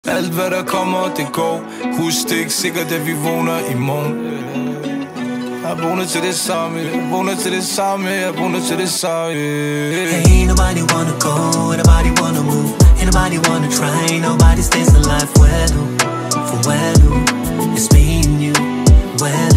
Alt hvad der kommer, det går. Husk det ikke sikkert, at vi vågner i morgen. Jeg vågner til det samme, jeg vågner til det samme, jeg vågner til det samme. Hey, nobody wanna go, nobody wanna move, ain't nobody wanna try, nobody stays alive. Well, for well, it's me and you, well.